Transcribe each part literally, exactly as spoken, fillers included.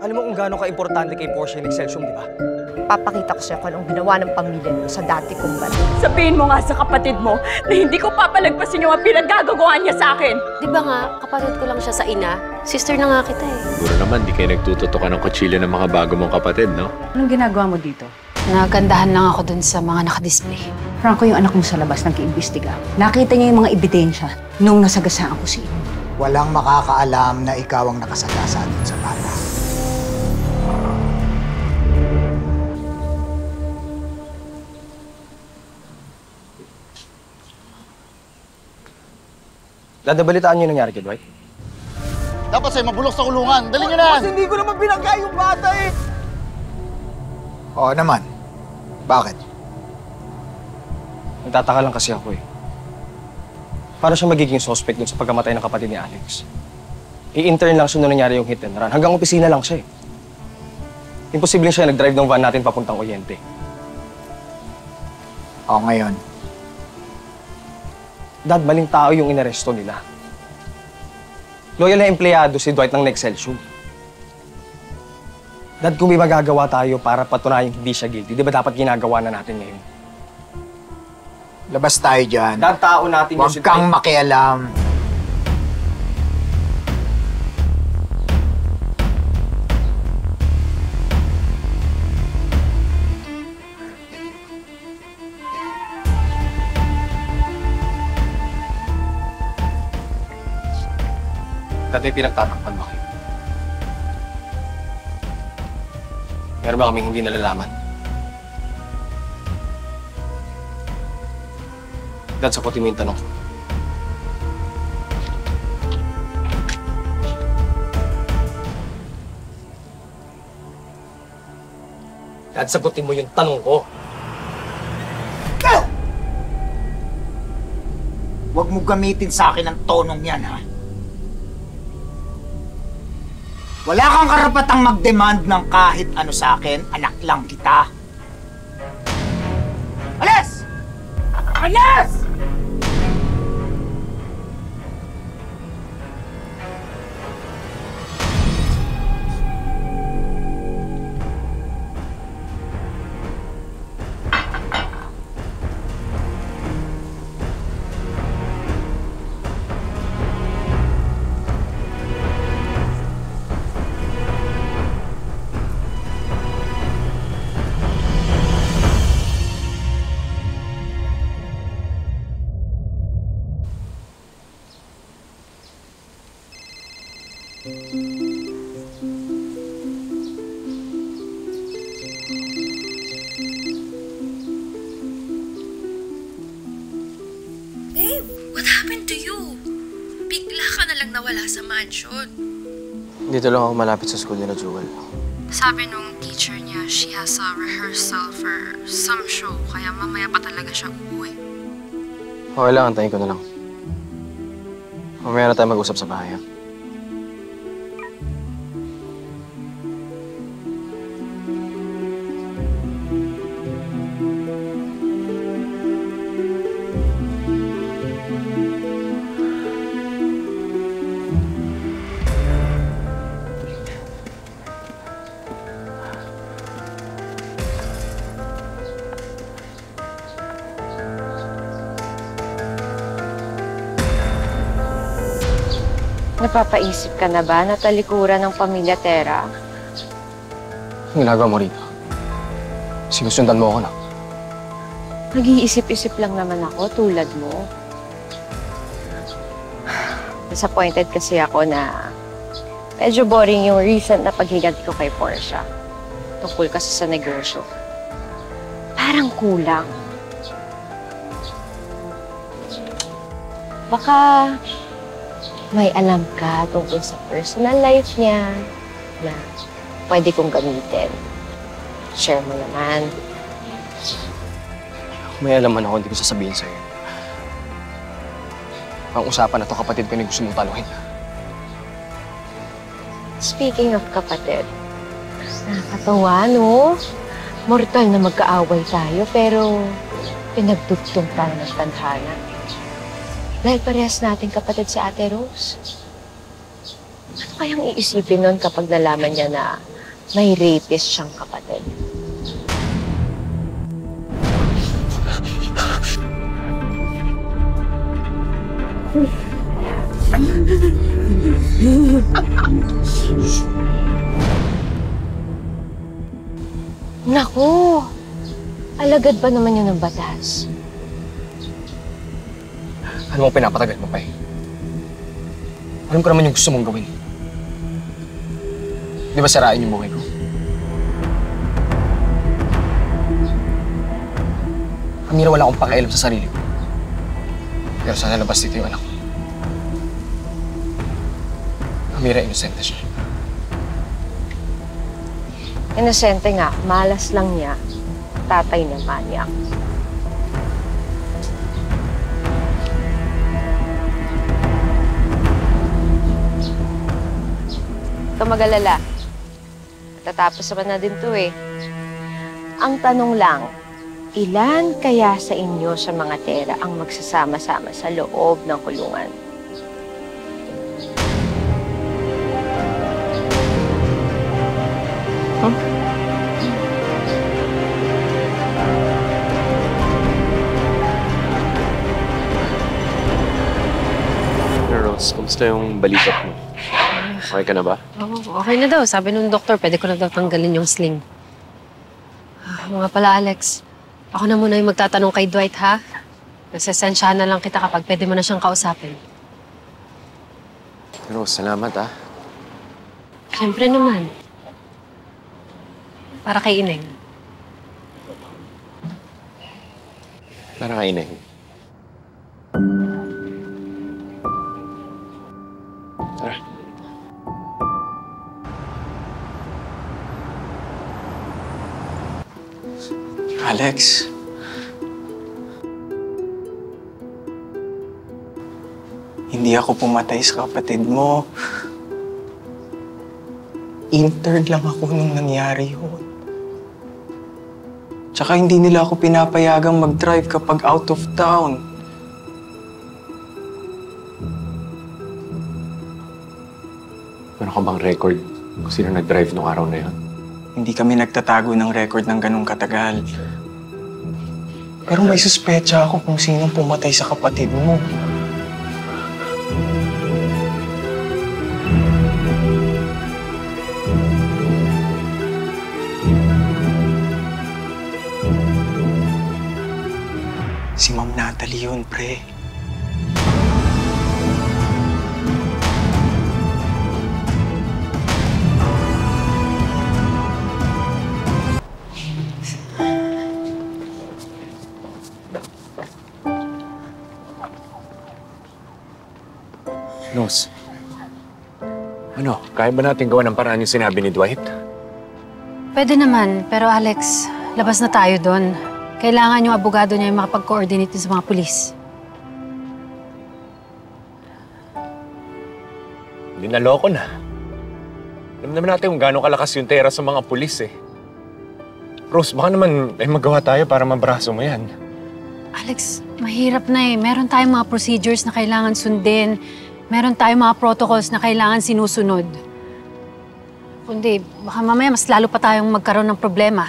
Alam mo kung gaano ka-importante kay Portia yung Excelsior, di ba? Papakita ko sa'yo kung anong ginawa ng pamilya mo sa dati kong bata. Sabihin mo nga sa kapatid mo na hindi ko papalagpasin yung mga pinaggagawa niya sa akin. Di ba nga, kapatid ko lang siya sa ina. Sister na nga kita eh. Siguro naman, di kayo nagtututukan ng kutsilyo ng mga bago mong kapatid, no? Anong ginagawa mo dito? Nagandahan lang ako dun sa mga nakadisplay. Franco, yung anak mo sa labas nag-iimbestiga. Nakita niya yung mga ebidensya nung nasagasaan ko si Ino. Walang makakaalam na ikaw ang nakasagasa dun sa bata. Dadabalitaan niyo yung nangyari kay Dwight? Dapat sa'yo mabulok sa kulungan. Dali niyo na! Kasi hindi ko naman binangga yung bata eh! Oo naman. Bakit? Nagtataka lang kasi ako eh. Paano siya magiging suspect dun sa pagkamatay ng kapatid ni Alex? I-intern lang siya nung nangyari yung hit and run. Hanggang opisina lang siya eh. Imposible siya nag-drive ng van natin papuntang Oriente. Oo, ngayon. Dad, maling tao yung inaresto nila. Loyal na empleyado si Dwight ng Excelsior. Dad, kung may magagawa tayo para patunayang hindi siya guilty, di ba dapat ginagawa na natin ngayon? Labas tayo dyan. Dad, tao natin yung Huwag si kang Dwight. makialam. Dad, may pinagtatakpan ba kayo? Meron ba kaming hindi nalalaman? Dad, sagutin mo yung tanong. Dad, sagutin mo yung tanong ko. Huwag mo gamitin sa akin ang tonong yan, ha? Wala kang karapatang mag-demand ng kahit ano sa akin. Anak lang kita. Alis! Alis! Babe, what happened to you? Bigla ka na lang nawala sa mansion. Dito lang ako malapit sa school nila, Jewel. Sabi nung teacher niya, she has a rehearsal for some show, kaya mamaya pa talaga siya uuwi. Okay lang, antayin ko na lang. Mamaya na tayo mag-usap sa bahay, ha? Napapaisip ka na ba na talikuran ng pamilya Tera? Ang ginagawa mo rito? Sinusundan mo ako na. Nag-iisip-isip lang naman ako tulad mo. Disappointed kasi ako na medyo boring yung recent na paghiganti ko kay Portia. Tungkol kasi sa negosyo. Parang kulang. Baka may alam ka tungkol sa personal life niya na pwede kong gamitin. Share mo naman. May alaman ako, hindi ko sasabihin sa'yo. Ang usapan na to, kapatid ko na gusto mong taluhin. Speaking of kapatid, nakakatawa, no? Mortal na magkaaway tayo, pero pinagdugtong tayo ng tadhana. Dahil parehas natin kapatid si Ate Rose. Ano kayang iisipin nun kapag nalaman niya na may rapist siyang kapatid. Naku! Alagad ba naman yun ng batas? Ano mo pinapatagal mo pa eh? Alam ko naman yung gusto mong gawin. Di ba sarain yung buhay ko? Amira, wala akong pakialam sa sarili ko. Pero sana labas dito yung anak ko. Amira, inosente siya. Inosente nga, malas lang niya. Tatay ng manyak. Huwag ka mag-alala. Tatapos naman na din to eh. Ang tanong lang, ilan kaya sa inyo sa mga tera ang magsasama-sama sa loob ng kulungan? Hmm? Rose, kumusta yung balikat mo? Okay ka na ba? Oo, okay na daw. Sabi nung doktor, pwede ko na daw tanggalin yung sling. Ah, mga pala, Alex. Ako na muna yung magtatanong kay Dwight, ha? Nagsasensyahan na lang kita kapag pwede mo na siyang kausapin. Rose, salamat ah. Siyempre naman. Para kay Ineng. Para kay Ineng. Tara. Alex. Hindi ako pumatay sa kapatid mo. Intern lang ako nung nangyari yun. Tsaka hindi nila ako pinapayagang mag-drive kapag out of town. Meron ka bang record kung sino nag-drive nung araw na yun? Hindi kami nagtatago ng record ng ganong katagal. Pero may suspecha ako kung sinong pumatay sa kapatid mo. Si Ma'am Natalie yun, pre. Rose, ano, kaya ba natin gawa ng paraan yung sinabi ni Dwight? Pwede naman, pero Alex, labas na tayo doon. Kailangan yung abogado niya yung makapag-coordinate sa mga pulis. Dinaloko na. Alam naman natin kung gaano kalakas yung tera sa mga pulis eh. Rose, baka naman may magawa tayo para mabraso mo yan. Alex, mahirap na eh. Meron tayong mga procedures na kailangan sundin. Meron tayong mga protocols na kailangan sinusunod. Kundi, baka mamaya mas lalo pa tayong magkaroon ng problema.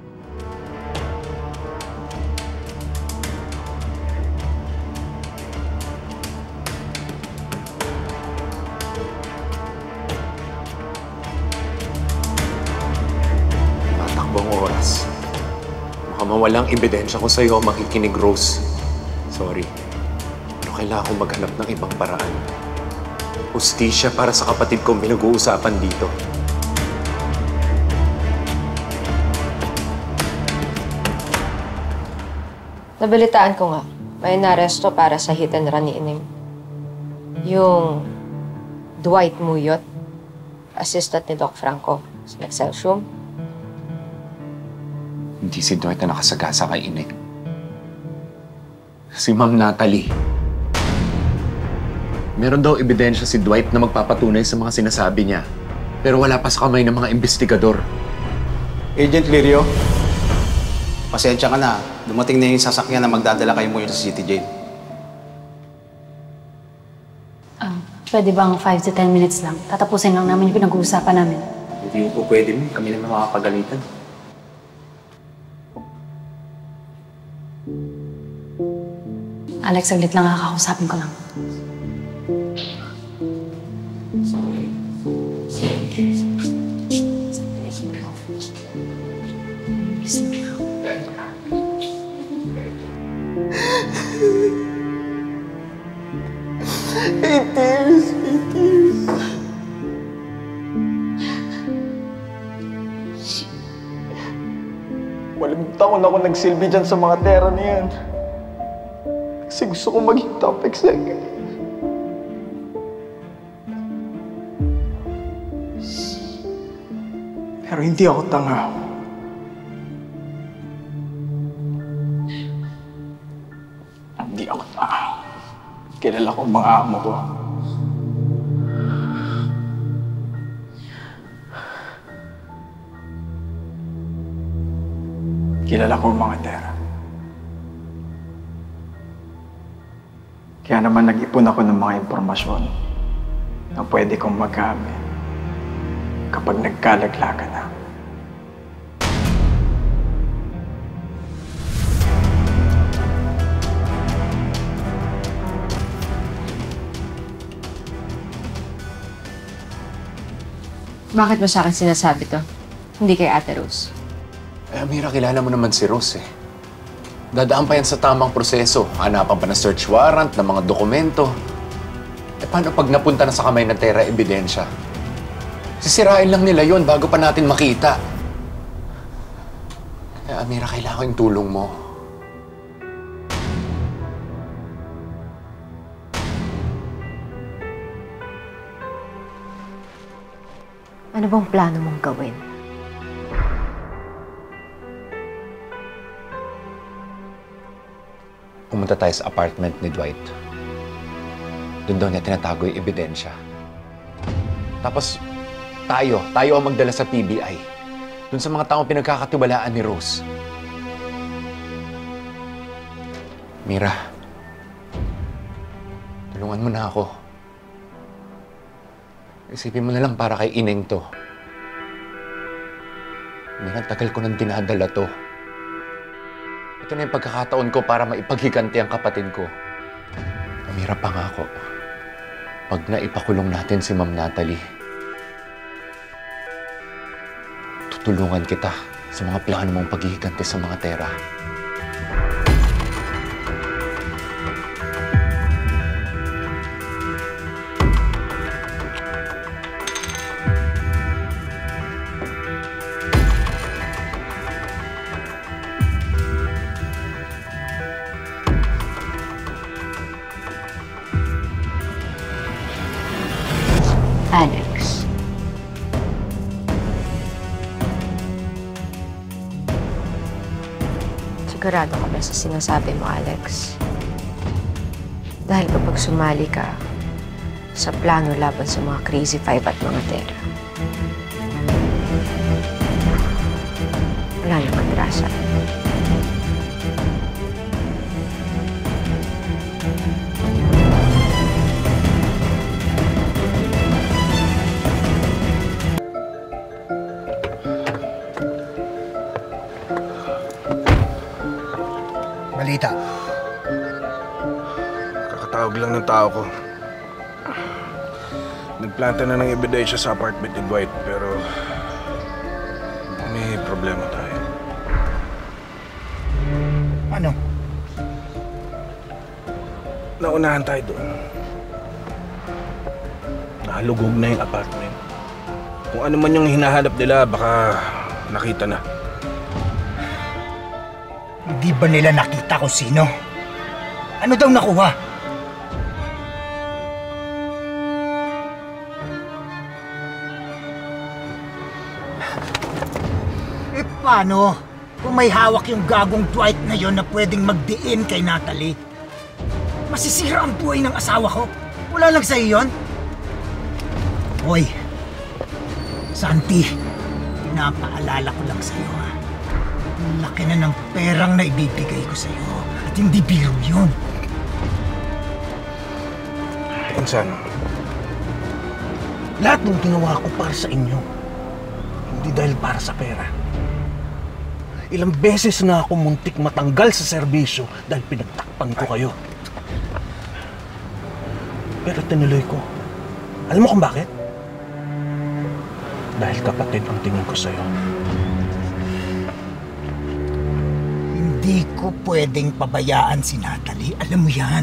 Tatakbong oras. Baka mawalang ebidensya ko sa'yo makikinig, Rose. Sorry. Pero kailangan kong maghanap ng ibang paraan. Hustisya para sa kapatid kong pinag-uusapan dito. Nabalitaan ko nga, may naresto para sa hit and run ni Ineng. Yung Dwight Muyot, assistant ni Doc Franco sa Excelsior. Hindi si Dwight na nakasagasa kay Ineng. Si Ma'am Natalie. Meron daw ebidensya si Dwight na magpapatunay sa mga sinasabi niya. Pero wala pa sa kamay ng mga investigador. Agent Lirio, pasensya ka na. Dumating na yung sasakyan na magdadala kayo mo sa City Jail. Ah, pwede bang five to ten minutes lang? Tatapusin lang namin yung pinag-uusapan namin. Hindi mo po pwede mo. Kami naman makakagalitan. Alex, saglit lang kakausapin ko lang. Eight years, eight years. Walang taon ako nagsilbi dyan sa mga tera na yan. Kasi gusto ko maging top exec. Pero hindi ako tanga. Hindi ako tanga. Kilala ko ang mga amo ko. Kilala ko ang mga tera. Kaya naman nag-ipon ako ng mga impormasyon na pwede kong magamit kapag nagkalaglagan na. Bakit mo sa akin sinasabi to? Hindi kay Ate Rose. Eh, Amira, kilala mo naman si Rose eh. Dadaan pa yan sa tamang proseso. Hanapan pa ng search warrant, ng mga dokumento. Eh, paano pag napunta na sa kamay ng Tera ebidensya? Sisirain lang nila yon bago pa natin makita. Eh, Amira, kailangan ko yung tulong mo. Ano bang plano mong gawin? Pumunta tayo sa apartment ni Dwight. Doon daw niya tinatago yung ebidensya. Tapos, tayo, tayo ang magdala sa P B I. Doon sa mga taong pinagkakatiwalaan ni Rose. Mira, tulungan mo na ako. Isipin mo na lang para kay Ineng to. Mira, tagal ko nang dinadala to. Ito na yung pagkakataon ko para maipaghiganti ang kapatid ko. Mira, pangako. Pag naipakulong natin si Ma'am Natalie, tutulungan kita sa mga plano mong paghihiganti sa mga Tera. Alex. Sigurado ka ba sa sinasabi mo, Alex? Dahil kapag sumali ka sa plano laban sa mga Crazy Five at mga Tera, wala nang madrasa. Balita. Kakatawag lang ng tao ko. Nagplanta na ng ebidensya sa apartment ni Dwight, pero may problema tayo. Ano? Naunahan tayo doon. Nahalugog na yung apartment. Kung ano man yung hinahanap nila, baka nakita na. Hindi ba nila nakita kung sino? Ano daw nakuha? Eh paano? Kung may hawak yung gagong Dwight na yon na pwedeng magdiin kay Natalie, masisira ang buhay ng asawa ko. Wala lang sa'yo yun? Hoy, Santi, pinapaalala ko lang sa'yo ha. Ang laki na ng perang na ibibigay ko sa'yo at hindi biro yun. Insan, Lahat ng ginawa ko para sa inyo. Hindi dahil para sa pera. Ilang beses na ako muntik matanggal sa serbisyo dahil pinagtakpan ko kayo. Pero tinuloy ko. Alam mo kung bakit? Dahil kapatid ang tingin ko sa'yo. Hindi ko pwedeng pabayaan si Natalie. Alam mo yan.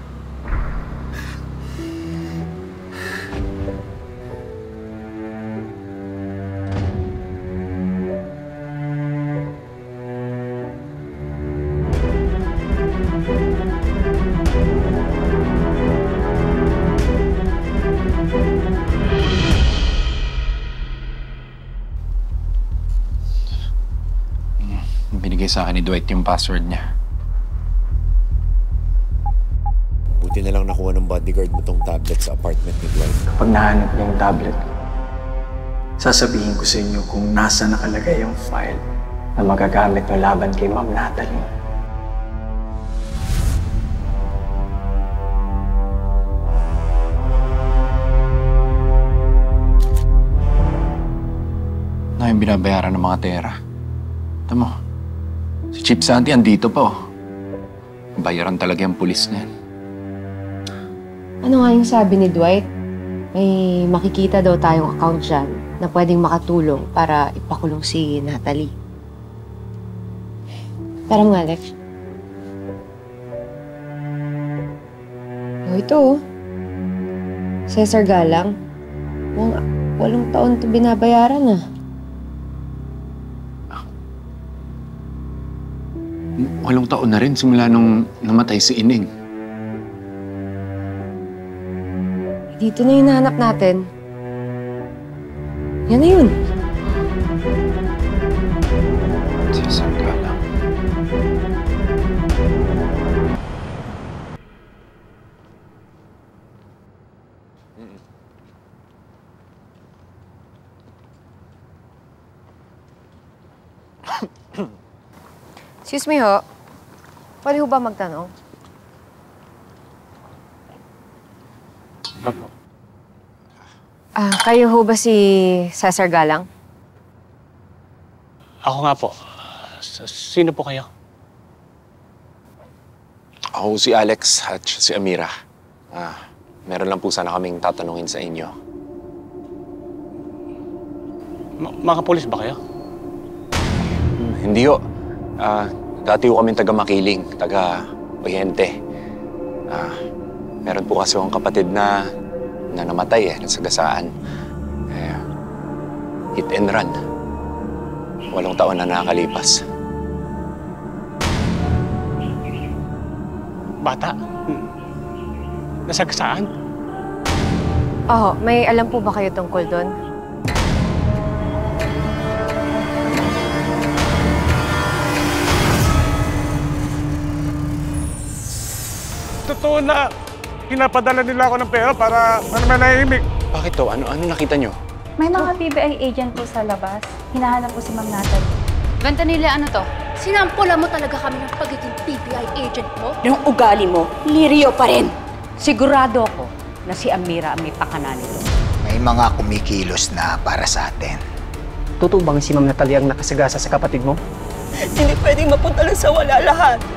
Binigay sa akin ni Dwight yung password niya. Buti na lang nakuha ng bodyguard mo tong tablet sa apartment ni Dwight. Kapag nahanap niya yung tablet, sasabihin ko sa inyo kung nasa nakalagay yung file na magagamit mo laban kay Ma'am Natalie. Na yung binabayaran ng mga tera. Tama mo, si Chief Santi andito pa oh. Bayaran talaga yung pulis na yan. Ano nga yung sabi ni Dwight? May makikita daw tayong account dyan na pwedeng makatulong para ipakulong si Natalie. Tara mga Alex. Oh, ito oh. Cesar Galang. Mukhang walong taon ito binabayaran ah. Walong taon na rin simula nung namatay si Ining. Dito na yung nahanap natin. Yan na yun. Cesar Galang. Excuse me ho. Pwede ho ba magtanong? Ah, kayo ho ba si Cesar Galang? Ako nga po. S- Sino po kayo? Ako si Alex at si Amira. Ah, meron lang po sana kaming tatanungin sa inyo. Ma- mga pulis ba kayo? Hmm, hindi ho. Ah, dati ho kaming taga-Makiling, taga-Oyente. Ah, meron po kasi akong kapatid na na namatay eh, nasagasaan. Eh, hit and run. Walong taon na nakakalipas. Bata? Nasagasaan? Oo, may alam po ba kayo tungkol doon? Totoo na pinapadala nila ako ng pera para manahimik. Bakit to? Ano, ano nakita nyo? May mga P B I agent po sa labas. Hinahanap po si Ma'am Natalie. Ventanilla, ano to? Sinampula mo talaga kami ng pagiging P B I agent mo? Yung ugali mo, lirio pa rin. Sigurado ako na si Amira ang may pakana nito. May mga kumikilos na para sa atin. Totoo bang si Ma'am Natalie ang nakasagasa sa kapatid mo? Hindi pwedeng mapunta lang sa wala lahat.